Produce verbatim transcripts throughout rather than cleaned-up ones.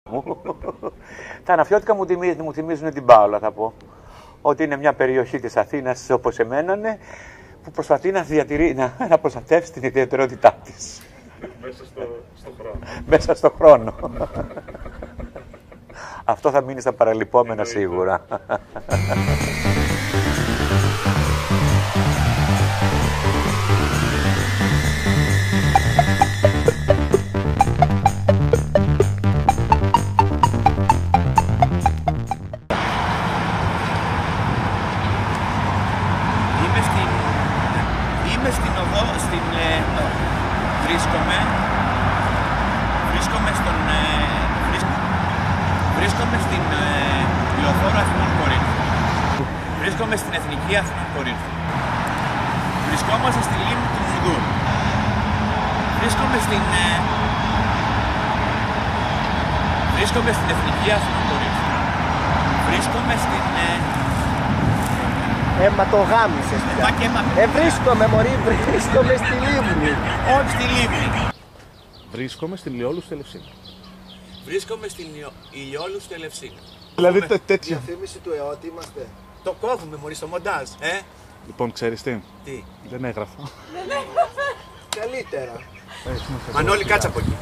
Τα αναφιώτικα μου θυμίζουν, μου θυμίζουν την Πάολα, θα πω. Ότι είναι μια περιοχή της Αθήνας, όπως εμένανε, που προσπαθεί να, διατηρεί, να, να προστατεύσει την ιδιαιτερότητά της. Μέσα στο, στο χρόνο. Μέσα στο χρόνο. Αυτό θα μείνει στα παραλυπόμενα σίγουρα. Είμαι στην οδό, στην, ε, βρίσκομαι, βρίσκομαι στον, ε, βρίσκ, βρίσκομαι στην ε, λεωφόρο Αθηνών Κορίνθου. Βρίσκομαι στην Εθνική Αθηνών Κορίνθου. Βρισκόμαστε στη λίμνη του Βουδού. Βρίσκομαι στην, ε, βρίσκομαι στην Εθνική Αθηνών Κορίνθου. Βρίσκομαι στην... Ε, Έμα το γάμισες πια. Ε, βρίσκομαι μωρή, βρίσκομαι στη λίμνη. Όχι στη λίμνη. Βρίσκομαι στην Ηλιόλου στη Ελευσίνα. Βρίσκομαι στην Ηλιόλου στη Ελευσίνα. Δηλαδή τέτοια. Διαφήμιση του ΕΟΤ είμαστε. Το κόβουμε μωρή στο μοντάζ, ε. Λοιπόν, ξέρεις τι. Τι. Δεν έγραφα. Καλύτερα. Μανώλη, κάτσε από εκεί.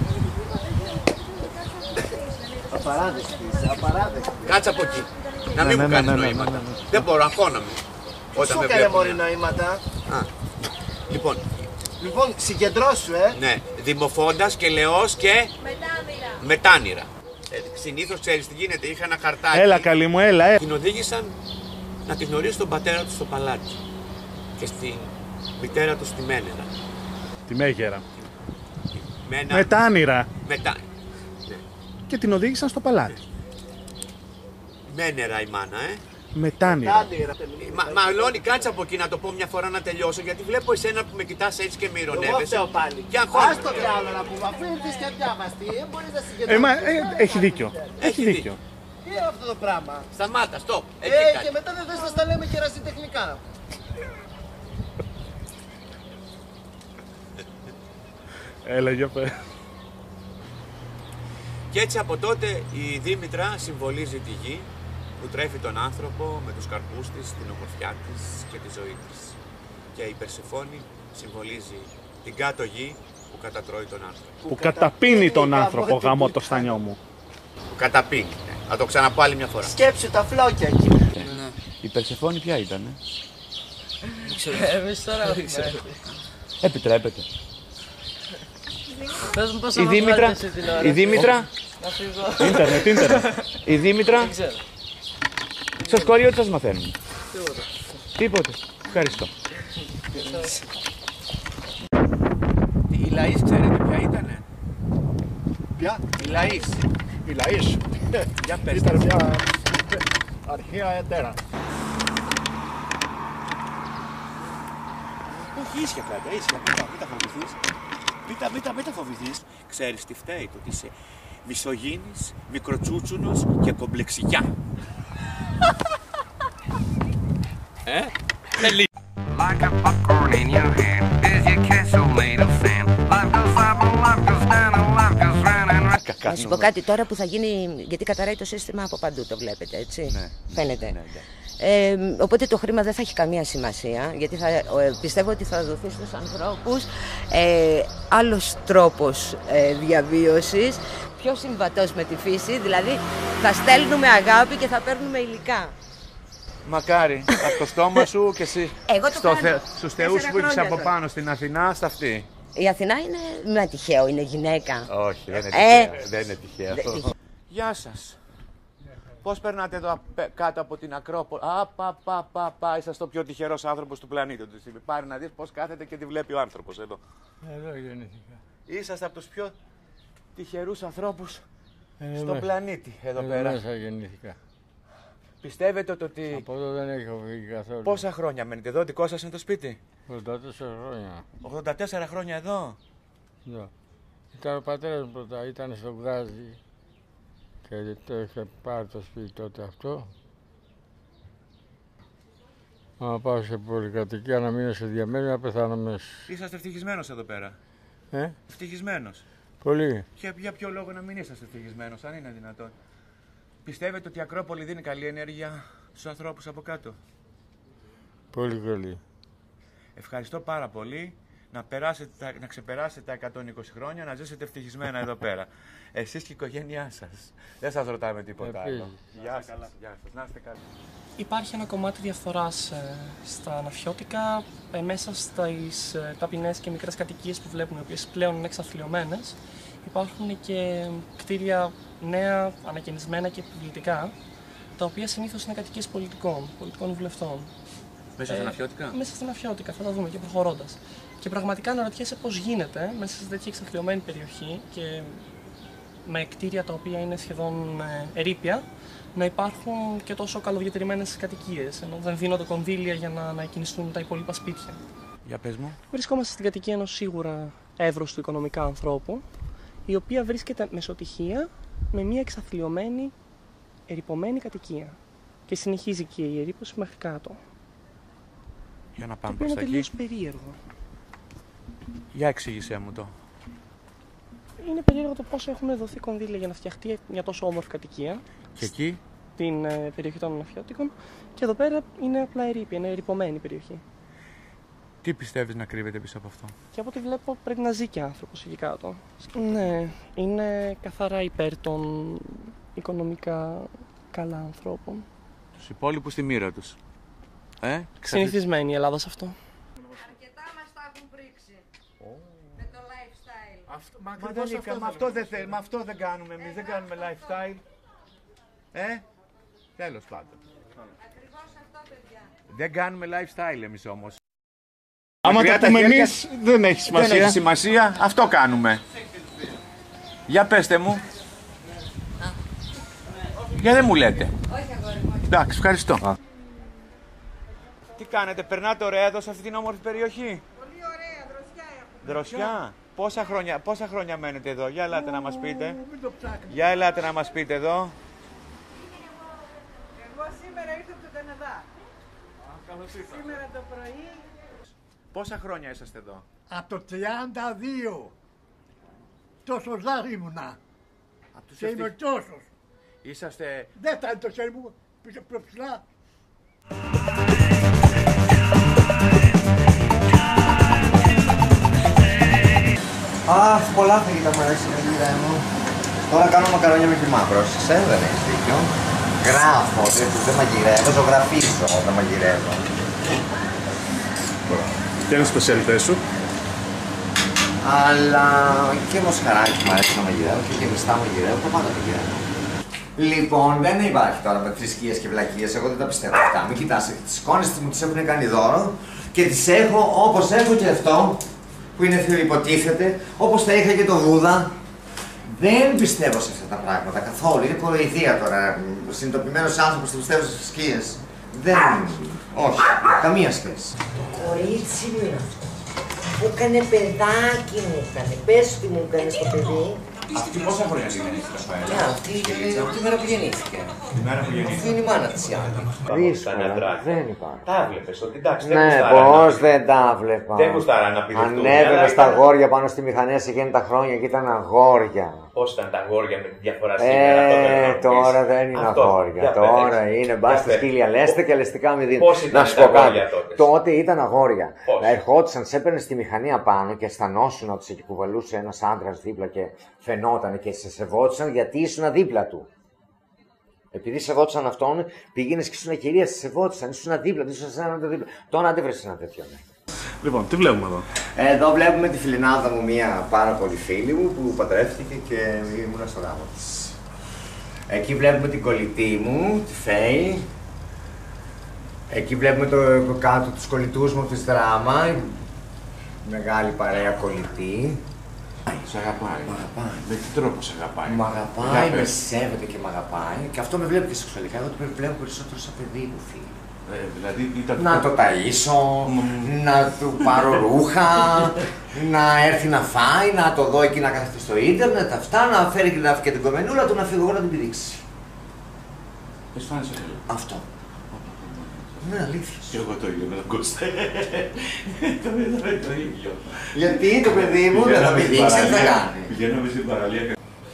Απαράδεκτη, απαράδεκτη. Κάτσε από εκεί. Να μην Ναι, μου ναι, κάνεις ναι, ναι, νοήματα. ναι, ναι. Δεν μπορώ, αγχώναμε. Όταν Σου με έκανε μωρή βλέπουν. νοήματα. Α. Λοιπόν, Λοιπόν, συγκεντρώσου, ε. ναι. Δημοφόντας και Λεός και Μετάνυρα. Μετάνυρα. Ε, συνήθως ξέρεις τι γίνεται. Είχα ένα χαρτάκι. Έλα, καλή μου, έλα, έλα. Την οδήγησαν να τη γνωρίσει τον πατέρα του στο παλάτι. Και στην μητέρα του στη Μένερα. Τη Μέγερα. Με ένα... Μετάνυρα. Μετά... Και την οδήγησαν στο παλάτι. Μένερα η μάνα, ε. Μετάνυρα. Τάνυρα. Μα, Μαλώνη, κάτσε από εκεί να το πω μια φορά να τελειώσω. Γιατί βλέπω εσένα που με κοιτάς έτσι και με Εγώ ηρωνεύεσαι. φταίω πάλι. Και αγχώνομαι. Ας το διάλογο να πούμε, αφού ήρθες και αδιάβαστη, ε, μπορείς να Ε, συγκεντρωθείς. μα, ε, έχει δίκιο. Έχει δίκιο. δίκιο. Τι είναι αυτό το πράγμα. Σταμάτα, stop. Ε, Εκεί και κάτσε. μετά δεν θες να στα λέμε και ερασιτεχνικά. Έλα, για πέ. Και έτσι από τότε η Δήμητρα συμβολίζει τη γη που τρέφει τον άνθρωπο με τους καρπούς της, την ομορφιά της και τη ζωή της. Και η Περσεφόνη συμβολίζει την κάτω γη που κατατρώει τον άνθρωπο. Που καταπίνει τον άνθρωπο, γάμο το στανιό μου. Που καταπίνει. Ναι. Θα το ξαναπώ άλλη μια φορά. Σκέψου τα φλόκια εκεί. Η Περσεφόνη ποια ήτανε? Εμείς τώρα έχουμε. Επιτρέπεται. Πες μου πώς Η θα Δήμητρα, βγάλεις εσύ την ώρα. η Δήμητρα, Να φύγω. Ίντερνετ, ίντερνετ. η Δήμητρα, Δεν ξέρω. στο σχολείο τι σας μαθαίνουν? Τίποτα. Τίποτε. Ευχαριστώ. Η Λαΐς ξέρετε ποια ήτανε? Ποια? Η Λαΐς. Η Λαΐς. Για πες. Ήταν μια αρχαία ετέρα. Όχι, ίσια πλάκα, ίσια. Μην τα, μην τα φοβηθείς. Μην τα, μην τα, μην τα φοβηθείς. Ξέρεις τι φταίει, το ότι είσαι μισογίνης, μικροτσούτσουνος και κομπλεξικιά. ε, τελεί. Like a popcorn in your hand, is your castle made of sand? Life goes up and life goes down and life goes round and round. Να σου πω κάτι τώρα που θα γίνει, γιατί καταράει το σύστημα από παντού, το βλέπετε, έτσι, Ναι, φαίνεται. ναι, ναι. Ε, οπότε το χρήμα δεν θα έχει καμία σημασία, γιατί θα, ε, πιστεύω ότι θα δοθεί στους ανθρώπους ε, άλλος τρόπος ε, διαβίωσης, πιο συμβατός με τη φύση, δηλαδή θα στέλνουμε αγάπη και θα παίρνουμε υλικά. Μακάρι, από το στόμα σου και εσύ. Εγώ το κάνω. Θε, στους θεούς Τέσσερα που έχεις χρόνια από τώρα. πάνω στην Αθηνά, στα αυτή. Η Αθηνά είναι, δεν είναι τυχαίο, είναι γυναίκα. Όχι, δεν είναι Ε, τυχαίο. Δεν είναι τυχαίο δεν- αυτό. Γεια σας. Πώς περνάτε εδώ απ- κάτω από την Ακρόπολη? Α, πα, πα, πα, πα, είσαστε ο πιο τυχερός άνθρωπος του πλανήτη. Του στιγμή. Πάρε να δεις πώς κάθεται και τη βλέπει ο άνθρωπος εδώ. Εδώ γεννήθηκα. Είσαστε από τους πιο τυχερούς ανθρώπους Ε, στον μέσα. πλανήτη εδώ Εδώ πέρα. μέσα γεννήθηκα. Πιστεύετε το ότι. Από εδώ δεν έχω φύγει καθόλου. Πόσα χρόνια μένετε εδώ, δικό σας είναι το σπίτι? ογδόντα τέσσερα χρόνια. ογδόντα τέσσερα χρόνια εδώ. Ναι. Ήταν ο πατέρας μου πρώτα, ήταν στο Γδάζι και το είχε πάρει το σπίτι τότε αυτό. Να πάω σε πολυκατοικία να μείνω σε διαμένει να πεθάνω μέσα. Είσαστε ευτυχισμένος εδώ πέρα. Ε? Ευτυχισμένος. Πολύ. Και για ποιο λόγο να μην είσαστε ευτυχισμένος, αν είναι δυνατόν? Πιστεύετε ότι η Ακρόπολη δίνει καλή ενέργεια στους ανθρώπους από κάτω? Πολύ καλή. Ευχαριστώ πάρα πολύ. Να, περάσετε, να ξεπεράσετε τα εκατόν είκοσι χρόνια, να ζήσετε ευτυχισμένα εδώ πέρα. Εσείς και η οικογένειά σας. Δεν σας ρωτάμε τίποτα άλλο. Γεια σας. Γεια σας. Να είστε καλά. Υπάρχει ένα κομμάτι διαφθοράς ε, στα αναφιώτικα, ε, μέσα στις ε, ταπεινές και μικρές κατοικίες που βλέπουμε, οι οποίες πλέον είναι εξαθλιωμένες. Υπάρχουν και κτίρια νέα, ανακαινισμένα και επιβλητικά, τα οποία συνήθως είναι κατοικίες πολιτικών, πολιτικών βουλευτών. Μέσα στα αναφιώτικα? Μέσα στα αναφιώτικα, θα τα δούμε και προχωρώντας. Και πραγματικά αναρωτιέσαι πώς γίνεται μέσα σε τέτοια εξαθλιωμένη περιοχή και με κτίρια τα οποία είναι σχεδόν ερείπια, να υπάρχουν και τόσο καλοδιατηρημένες κατοικίες, ενώ δεν δίνονται κονδύλια για να ανακαινιστούν τα υπόλοιπα σπίτια. Για πες μου. Βρισκόμαστε στην κατοικία ενός σίγουρα εύρωστου οικονομικά ανθρώπου, η οποία βρίσκεται μεσοτυχία με μια εξαθλιωμένη, ερειπωμένη κατοικία. Και συνεχίζει και η ερείπωση μέχρι κάτω. Για να πάμε προς τα εκεί. Είναι τελείως περίεργο. Για εξήγησέ μου το. Είναι περίεργο το πώς έχουν δοθεί κονδύλια για να φτιαχτεί μια τόσο όμορφη κατοικία. Και εκεί? Την ε, περιοχή των αναφιώτικων. Και εδώ πέρα είναι απλά ερείπια, είναι ερειπωμένη περιοχή. Τι πιστεύεις να κρύβεται πίσω από αυτό? Και από ό,τι βλέπω πρέπει να ζει και άνθρωπος εκεί κάτω. Ναι, είναι καθαρά υπέρ των οικονομικά καλά ανθρώπων. Τους υπόλοιπους στη μοίρα τους. Ε, συνηθισμένη η Ελλάδα σε αυτό. Αρκετά μας τα έχουν πρίξει. Oh. Με το lifestyle. Αυτό, μα, μα δεν αυτό, αυτό, αυτό δεν θέλουμε, αυτό δεν κάνουμε εμείς, δεν κάνουμε lifestyle. Ε, τέλος πάντων. Ακριβώς αυτό, παιδιά. Δεν κάνουμε lifestyle εμείς όμως. Άμα τα πούμε εμείς δεν έχει σημασία. Δεν έχει σημασία, αυτό κάνουμε. Για πέστε μου. Για δεν μου λέτε. Όχι αγόρι μου. Εντάξει, ευχαριστώ. Α. Τι κάνετε, περνάτε ωραία εδώ σε αυτή την όμορφη περιοχή? Πολύ ωραία, δροσιά έχουμε. Δροσιά. Πόσα χρόνια, πόσα χρόνια μένετε εδώ? Για ελάτε να μας πείτε. Για ελάτε να μας πείτε εδώ. Εγώ σήμερα ήρθα από τον Καναδά. Σήμερα το πρωί. Πόσα χρόνια είσαστε εδώ? Από το τριάντα δύο. Τόσο ζάχη ήμουνα. Και είμαι τόσος. Είσαστε... Δεν φτάνει το χέρι μου πιο ψηλά. Αχ, πολλά φαγητά μου αρέσει να γυρεύω. Τώρα κάνω μακαρόνια με κιμά, πρόσεξε, δεν έχεις δίκιο. Γράφω, δεν, δεν μαγειρεύω, ζωγραφίζω όταν μαγειρεύω. Τι είναι σπεσιαλιτές σου? Αλλά και μοσχαράκι μου αρέσει να μαγειρεύω και γεμιστά μαγειρεύω, τα πάντα μαγειρεύω. Λοιπόν, δεν υπάρχει τώρα με θρησκείες και βλακίες, εγώ δεν τα πιστεύω αυτά. Μην κοιτάς, τις εικόνες μου τις έχουν κάνει δώρο και τις έχω όπως έχω και αυτό που είναι υποτίθεται, όπως τα είχα και το Βούδα. Δεν πιστεύω σε αυτά τα πράγματα καθόλου, είναι κοροϊδία τώρα. Συνειδητοποιημένος άνθρωπος που πιστεύω σε θρησκείες. Δεν. Όχι, καμία σχέση. Το κορίτσι μου είναι αυτό. Μου έκανε παιδάκι μου έκανε. Πες τι μου έκανε το παιδί. Αυτή πόσα χρόνια γεννήθηκε, Ραφαέλ? Ναι, αυτή τη μέρα που γεννήθηκε. Τη μέρα που γεννήθηκε. Αυτή είναι η μάνα της η άλλη. Δύσκολα, δεν υπάρχει. Τα βλέπεις, ότι εντάξει, δεν Ναι, γουστάρα πώς να- δεν τα βλέπα. Δεν γουστάρα να πει Ανέβαινα στα αγόρια πάνω στη μηχανή σε εκείνη τα χρόνια και ήταν αγόρια. Πώς ήταν τα αγόρια με τη διαφορά σήμερα? αυτό θέλω να Ε, μου πεις. τώρα δεν είναι Αυτό, αγόρια. για πες, Τώρα έξω. είναι Για μπάστε πες. σκύλια λέστε και λεστικά μη δίνουν. Πώς ήταν Να σου τα πω κάτι. αγόρια τότε? Τότε ήταν αγόρια. Πώς? Να ερχόντουσαν, σε έπαιρνε στη μηχανή απάνω και αισθανόσουν ότι σε κουβαλούσε ένα άντρα δίπλα και φαινόταν και σε σεβόντουσαν γιατί ήσουν δίπλα του. Επειδή σεβόντουσαν αυτόν, πήγαινε και ήσουν κυρία, σε σεβόντουσαν, ήσουν δίπλα του, ήσουν σε έναν δίπλα. Τώρα αν δεν βρει ένα τέτοιο. Ναι. Λοιπόν, τι βλέπουμε εδώ? Εδώ βλέπουμε τη φιλενάδα μου, μια πάρα πολύ φίλη μου που παντρεύτηκε και ήμουν στο γάμο της. Εκεί βλέπουμε την κολλητή μου, τη Φέη. Εκεί βλέπουμε το κάτω τους κολλητούς μου της Δράμα. Μεγάλη παρέα κολλητή. Σ' αγαπάει. Μ' αγαπάει. Με τι τρόπο σε αγαπάει? Μ' αγαπάει, με σέβεται και μ' αγαπάει. Και αυτό με βλέπει και σεξουαλικά. Εγώ το βλέπω περισσότερο σαν παιδί μου, φίλε. Ε, δηλαδή ήταν... Να το ταΐσω, να του πάρω ρούχα, να έρθει να φάει, να το δω εκεί να κάθεται στο ίντερνετ, αυτά, να φέρει και, να, και την κομμενούλα του, να φύγω εγώ να την πηδήξει. Αισθάνεσαι καλό. Αυτό. Ναι, αλήθεια. Και εγώ το ίδιο με τον Κώστα. Το είδαμε το ίδιο. Γιατί το παιδί μου δεν θα με δείξει, τι θα κάνει. Πηγαίναμε στην παραλία.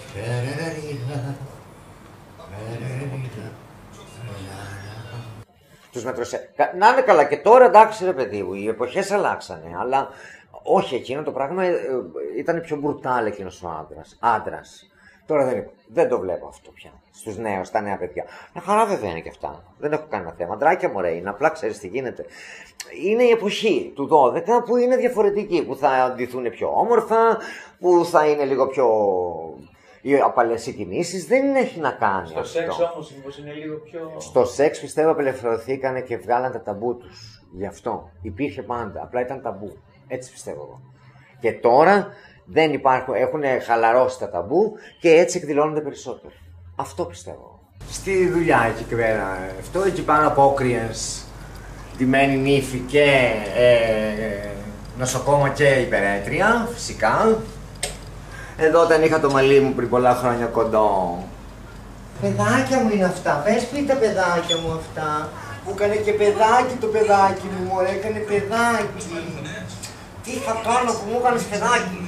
Τους μετροσέ... Να είναι καλά και τώρα εντάξει ρε παιδί μου, οι εποχές αλλάξανε, αλλά όχι εκείνο το πράγμα ε, ήταν πιο μπουρτάλ εκείνος ο άντρας. Άντρας. Τώρα δεν, δεν το βλέπω αυτό πια. Στους νέους, στα νέα παιδιά. Μια χαρά βέβαια είναι και αυτά. Δεν έχω κανένα θέμα. Ντράκια μωρέ είναι, απλά ξέρεις τι γίνεται. Είναι η εποχή του δώδεκα που είναι διαφορετική. Που θα αντιθούν πιο όμορφα, που θα είναι λίγο πιο. Οι απαλές οι κινήσεις. Δεν έχει να κάνει. Στο αυτό. σεξ όμως μήπως είναι λίγο πιο. Στο σεξ πιστεύω απελευθερωθήκανε και βγάλαν τα ταμπού τους. Γι' αυτό. Υπήρχε πάντα. Απλά ήταν ταμπού. Έτσι πιστεύω εγώ. Και τώρα. Δεν υπάρχουν, έχουν χαλαρώσει τα ταμπού και έτσι εκδηλώνονται περισσότερο. Αυτό πιστεύω. Στη δουλειά εκεί πέρα, αυτό εκεί πάνω απόκριες, ντυμένη νύφη και ε, νοσοκόμα και υπερέτρια, φυσικά. Εδώ όταν είχα το μαλλί μου πριν πολλά χρόνια κοντό. Παιδάκια μου είναι αυτά, πες πει τα παιδάκια μου αυτά. Που έκανε και παιδάκι το παιδάκι μου, μου έκανε παιδάκι. Τι θα κάνω που μου έκανες παιδάκι.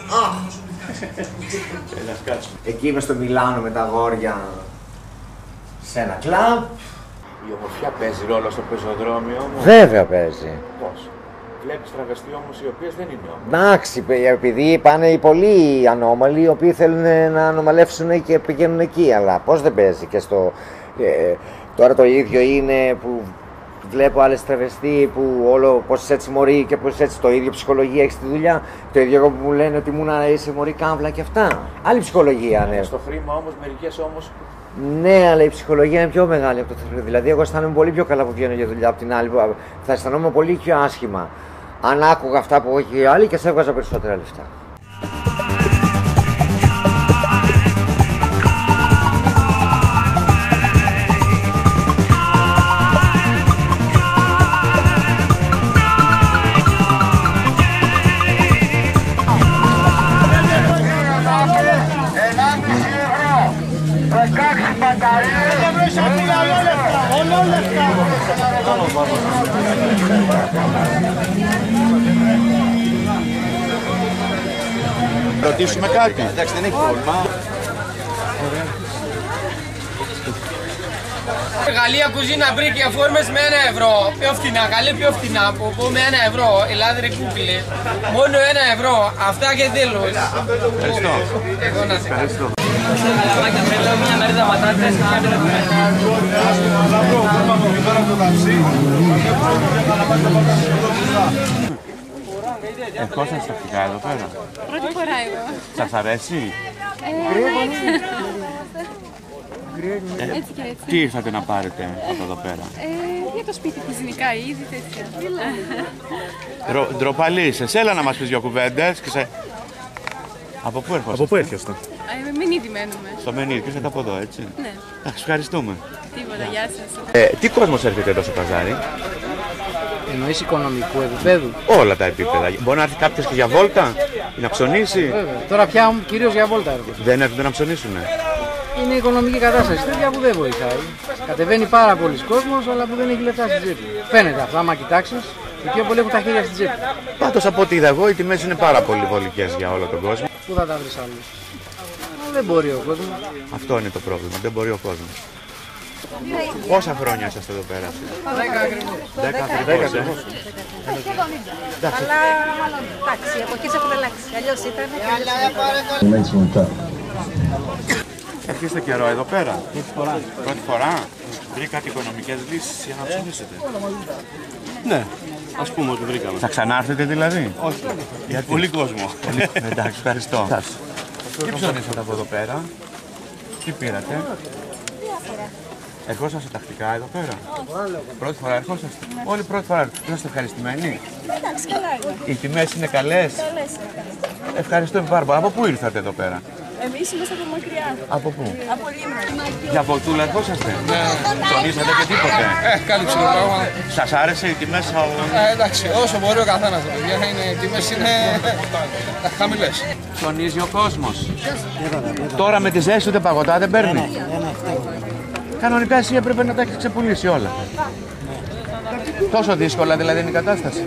Εκεί είμαι στο Μιλάνο με τα αγόρια σε ένα κλαμπ. Η ομορφιά παίζει ρόλο στο πεζοδρόμιο όμως. Βέβαια παίζει. Πώς. Βλέπεις τραβεστή όμως οι οποίες δεν είναι όμορφες. Εντάξει, επειδή πάνε οι πολλοί ανώμαλοι οι οποίοι θέλουν να ανομαλεύσουν και πηγαίνουν εκεί. Αλλά πώς δεν παίζει και στο. Ε, τώρα το ίδιο είναι που. Βλέπω άλλες τραβεστή που όλο πως έτσι μωρή και πως έτσι το ίδιο ψυχολογία έχει στη δουλειά. Το ίδιο εγώ που μου λένε ότι ήμουν είσαι μωρή κάμβλα και αυτά. Άλλη ψυχολογία, ναι. Στο χρήμα όμως, μερικές όμως. Ναι, αλλά η ψυχολογία είναι πιο μεγάλη από το χρήμα. Δηλαδή, εγώ αισθάνομαι πολύ πιο καλά που βγαίνω για δουλειά από την άλλη. Θα αισθανόμαι πολύ πιο άσχημα αν άκουγα αυτά που έχει οι άλλοι και σε έβγαζα περισσότερα λεφτά. Ρωτήσουμε κάτι. Εντάξει, δεν έχει πρόβλημα. Γαλλία κουζίνα βρήκε φόρμες με ένα ευρώ. Πιο φτηνά, καλή πιο φτηνά. Από πω με ένα ευρώ. Ελλάδα ρε κούκλε. Μόνο ένα ευρώ. Αυτά και τέλος. Ευχαριστώ. Εγώ να σε ευχαριστώ. Μια μερίδα πατάτες. Ερχόσαστε τακτικά εδώ πέρα. Πρώτη φορά εγώ. Σας αρέσει? Ε, έτσι και έτσι. Τι ήρθατε να πάρετε από εδώ πέρα? Ε, για το σπίτι, κουζινικά είδη, τέτοια. Ντροπαλής, έλα να μας πεις δυο κουβέντες και σε... Από πού έρχεστε? Από πού έρχεστε? Ε, με Μενίδη μένουμε. Στο Μενίδη, και είστε από εδώ, έτσι? Ναι. Εντάξει, ευχαριστούμε. Τίποτα, γεια σας. Ε, τι κόσμος έρχεται εδώ στο παζάρι? Εννοείς οικονομικού επίπεδου? Όλα τα επίπεδα. Μπορεί να έρθει κάποιος και για βόλτα ή να ψωνίσει? Βέβαια. Τώρα πια κυρίως για βόλτα έρχονται. Δεν έρχονται να ψωνίσουνε? Είναι η οικονομική κατάσταση τέτοια που δεν βοηθάει. Κατεβαίνει πάρα πολλοί κόσμος, αλλά που δεν έχει λεφτά στην τσέπη. Φαίνεται αυτό, άμα κοιτάξεις, οι πιο πολλοί έχουν τα χέρια στην τσέπη. Πάντως από ό,τι είδα εγώ, οι τιμές είναι πάρα πολύ βολικές για όλο τον κόσμο. Πού θα τα βρεις άλλους? Δεν μπορεί ο κόσμος. Αυτό είναι το πρόβλημα, δεν μπορεί ο κόσμος. Πόσα χρόνια είσαστε εδώ πέρα? Δέκα ακριβώς. Δέκα ακριβώς. Αλλά μάλλον εντάξει, οι εποχές έχουν αλλάξει. Αλλιώς ήταν. Έρχεστε καιρό εδώ πέρα? Πρώτη φορά. Πρώτη φορά. Βρήκατε οικονομικές λύσεις για να ψωνίσετε? Ναι, ας πούμε ότι βρήκαμε. Θα ξανάρθετε δηλαδή? Όχι. Γιατί? Πολύ κόσμο. Εντάξει, ευχαριστώ. Τι ψωνίσατε από εδώ πέρα? Τι πήρατε? Ερχόσαστε τακτικά εδώ πέρα? Πρώτη φορά ερχόσαστε? Όλοι πρώτη φορά. Είσαστε ευχαριστημένοι? Εντάξει, καλά είναι. Οι τιμές είναι καλές? Καλές. Ευχαριστούμε πάρα πολύ. Από πού ήρθατε εδώ πέρα? Εμείς είμαστε από μακριά. Από πού? Από Λίμνο. Για βολτούλα ερχόσαστε? Ναι. Ψωνίσατε και τίποτε? Ε, κάτι ψηλοπράγμα. Σας άρεσε οι τιμές? Ε, εντάξει, όσο μπορεί ο καθένας, παιδιά, είναι, οι τιμές είναι χαμηλές. Ψωνίζει ο κόσμος. Τώρα με τη ζέστη ούτε παγωτά δεν παίρνει? Κανονικά εσύ έπρεπε να τα έχεις ξεπουλήσει όλα. Τόσο δύσκολα δηλαδή είναι η κατάσταση.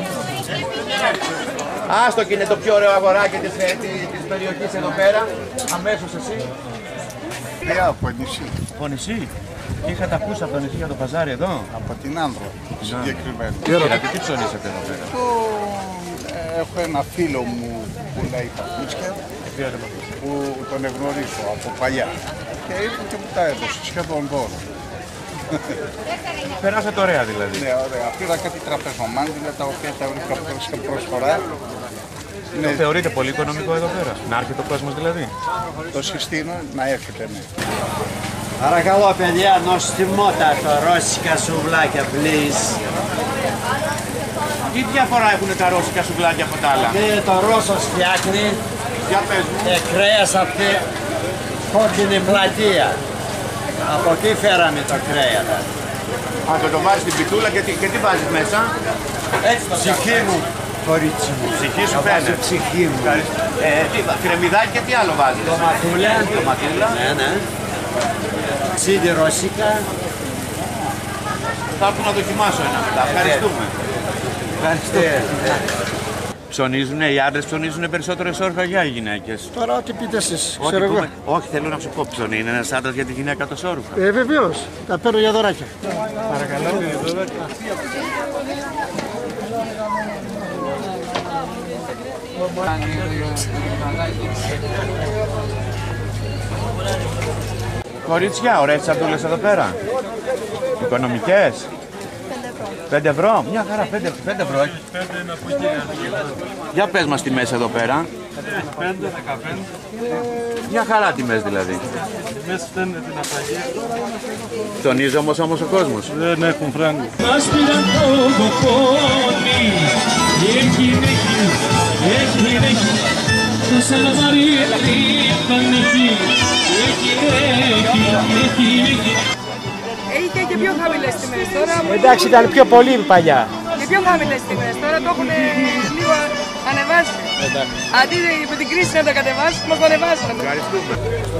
Άστο και είναι το πιο ωραίο αγοράκι της, της περιοχής εδώ πέρα. Αμέσως εσύ. Ναι, από νησί. Από νησί. Τι είχατε ακούσει από το νησί για το παζάρι εδώ? Από την Άνδρο, συγκεκριμένα. Τι πήρατε, τι ψωνίσατε εδώ πέρα? Το... Έχω ένα φίλο μου που λέει παπούτσια, που τον εγνωρίζω από παλιά. Και ήρθε και μου τα έδωσε, σχεδόν δώρο. Περάσατε ωραία δηλαδή. Ναι, ωραία. Πήρα κάτι τραπεζομάντιλα τα οποία τα βρήκα σε προσφορά. Ναι. Το θεωρείτε πολύ οικονομικό εδώ πέρα? Να έρχεται ο κόσμος δηλαδή? Το συστήνω να έρχεται, ναι. Παρακαλώ παιδιά, νοστιμότατο ρώσικα σουβλάκια, please. Τι διαφορά έχουν τα ρώσικα σουβλάκια από τα άλλα? Και το Ρώσος φτιάχνει. Για πες μου. Ε, κρέας από τη κόκκινη πλατεία. Από εκεί φέραμε το κρέας. Α, το το βάζεις στην πιτούλα και τι, και τι βάζεις μέσα? Έτσι το ψυχή μου, κορίτσι μου. Ψυχή σου φαίνεται. Ψυχή μου. Ε, τι, κρεμμυδάκι και τι άλλο βάζεις? Τοματούλα. Τοματούλα. Ναι, ναι. Ξύδι ρώσικα. Θα έρθω να δοκιμάσω ένα μετά. Ευχαριστούμε. Ευχαριστούμε. Ψωνίζουνε, οι άντρες ψωνίζουνε περισσότερο σόρχα για οι γυναίκες? Τώρα ό,τι πείτε εσείς, Όχι, ξέρω εγώ. πούμε, όχι, θέλω να σου πω, ψωνί είναι ένας άντρας για τη γυναίκα το σόρουχα? Ε, βεβαίως. Τα παίρνω για δωράκια. Παρακαλώ. Κορίτσια, ωραίες τσαντούλες εδώ πέρα. Οικονομικές. πέντε ευρώ. Μια χαρά, πέντε ευρώ έχει. Για πες μας τιμές εδώ πέρα. πέντε, δεκαπέντε. Μια χαρά τιμές δηλαδή. Τιμές φαίνεται την απαγία. Τονίζει όμως όμως ο κόσμος. Δεν έχουν φράγκο. Μας πήραν το κοκόνι. Έχει, έχει, έχει, έχει. Το σαλαμάρι έλειπαν έχει. Έχει, έχει, έχει, έχει. Είχε και πιο χαμηλές τιμές τώρα. Εντάξει, ήταν πιο πολύ παλιά. Και πιο χαμηλές τιμές. Τώρα το έχουν λίγο ανεβάσει. Αντί με την κρίση να τα κατεβάσει, μας το ανεβάσανε. Ευχαριστούμε.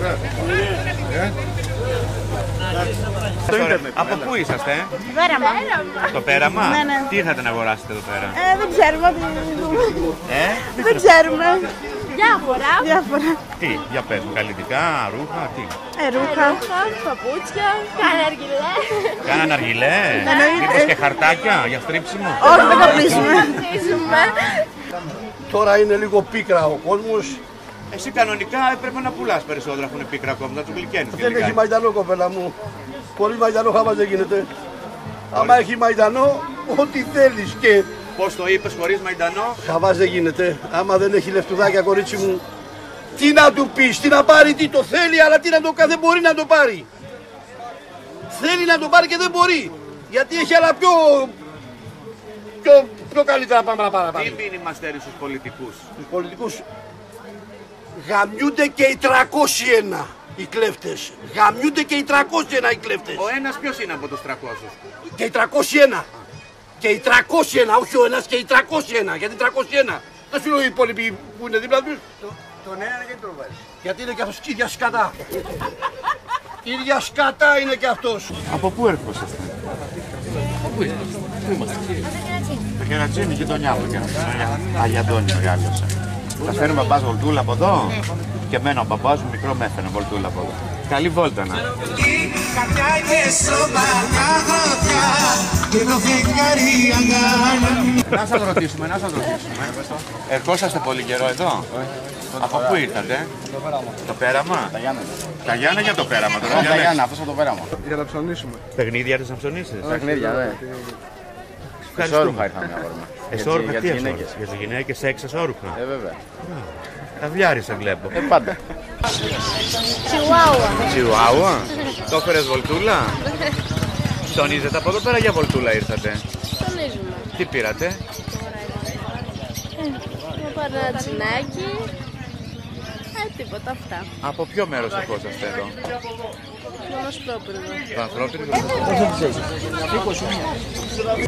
Από πού είσαστε? Πέραμα. Το πέραμα? Ναι, ναι. Τι είχατε να αγοράσετε εδώ πέρα? Ε, δεν ξέρουμε. Ε? Δεν ξέρουμε. Διάφορα. Διάφορα. Τι, για πες μου, καλλιτικά, ρούχα, τι? Ε, ρούχα. Παπούτσια. Κάνα αργιλέ. Κάναν αργιλέ. Μήπως και χαρτάκια για στρίψιμο? Όχι, δεν καπνίσουμε. Τώρα είναι λίγο πίκρα ο κόσμος. Εσύ κανονικά έπρεπε να πουλάς περισσότερα, αφού είναι πίκρα ακόμα, να του γλυκαίνεις. Δεν έχει μαϊντανό, κοπέλα μου. Πολύ μαϊντανό χάμα δεν γίνεται. Άμα έχει μαϊντανό, ό,τι θέλεις και... Πώς το είπες χωρίς μαϊντανό? Χαβάς δεν γίνεται. Άμα δεν έχει λεφτουδάκια, κορίτσι μου, τι να του πεις, τι να πάρει, τι το θέλει, αλλά τι να το κάνει, δεν μπορεί να το πάρει. Θέλει να το πάρει και δεν μπορεί. Γιατί έχει άλλα πιο... πιο, πιο καλύτερα πράγματα παραπάνω. Τι μήνυμα στέλνει στους πολιτικούς? Στους πολιτικούς γαμιούνται και οι τριακόσιοι ένα οι κλέφτες. Γαμιούνται και οι τριακόσιοι ένα οι κλέφτες. Ο ένας ποιος είναι από τους τριακόσιους? Και οι τριακόσιοι ένα. Και οι τριακόσιοι ένα, όχι ο ένας και οι τριακόσιοι ένα. Γιατί τριακόσιοι ένα. Δεν σου λέω οι υπόλοιποι που είναι δίπλα τους. Τον ένα γιατί τον βάζεις? Γιατί είναι και αυτός ίδια σκατά. Ίδια σκατά είναι και αυτός. Από πού έρχόσαστε? Από πού είμαστε? Πού είμαστε? Το Κερατσίνι, γειτονιά μου. Αγιαντώνη μεγάλωσα. Θα φέρνει ο μπαμπάς βολτούλα από εδώ. Και εμένα ο μπαμπάς μου μικρό με έφερε βολτούλα από εδώ. Καλή βόλτα να. Να σας ρωτήσουμε, να σας ρωτήσουμε. Ερχόσαστε πολύ καιρό εδώ? Από πού ήρθατε? Το πέραμα. Το πέραμα? Τα Γιάννενα. Τα Γιάννενα για το πέραμα τώρα. Τα Γιάννενα, αυτός από το πέραμα. Για να ψωνίσουμε. Παιχνίδια έρθες να ψωνίσεις? Παιχνίδια, ναι. Ευχαριστούμε. είχαμε αγόρμα. Εσόρουχα Για τι τις εσόρουχα? γυναίκες. Για τις γυναίκες έξι εσόρουχα. Ε, βέβαια. Τα βλιάρισα βλέπω. Ε, πάντα. Τσιουάουα. Τσιουάουα. Το έφερες βολτούλα? Ψωνίζετε από εδώ πέρα για βολτούλα ήρθατε? Ψωνίζουμε. Τι πήρατε? Θα πάρω ένα τσινάκι. Ε, τίποτα αυτά. Από ποιο μέρος ερχόσαστε εδώ? Μόνο Ασπρόπυργο. Το Ανθρώπινο. είκοσι μία.